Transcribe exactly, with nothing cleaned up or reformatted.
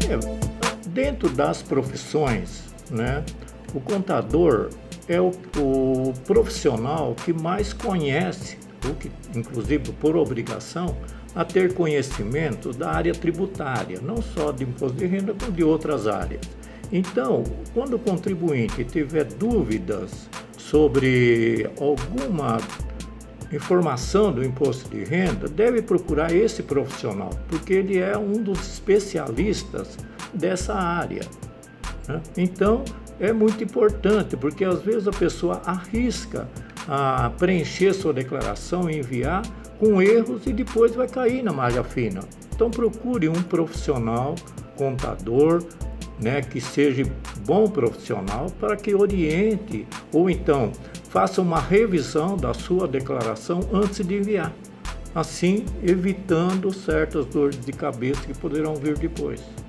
É, dentro das profissões, né, o contador é o, o profissional que mais conhece, o que, inclusive por obrigação, a ter conhecimento da área tributária, não só de imposto de renda, como de outras áreas. Então, quando o contribuinte tiver dúvidas sobre alguma informação do imposto de renda, deve procurar esse profissional, porque ele é um dos especialistas dessa área, né? Então, é muito importante, porque às vezes a pessoa arrisca a preencher sua declaração e enviar com erros e depois vai cair na malha fina. Então, procure um profissional, contador, né, que seja bom profissional para que oriente ou então faça uma revisão da sua declaração antes de enviar, assim evitando certas dores de cabeça que poderão vir depois.